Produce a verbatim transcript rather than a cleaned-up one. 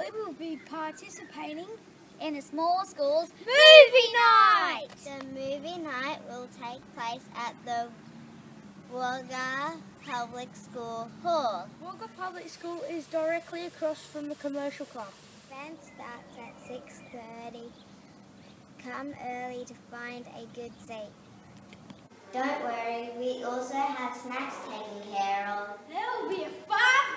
will be participating in a small school's movie night. The movie night will take place at the Wagga Public School Hall. Wagga Public School is directly across from the commercial club. The event starts at six thirty. Come early to find a good seat. Don't worry, we also have snacks taken care of. There will be a fun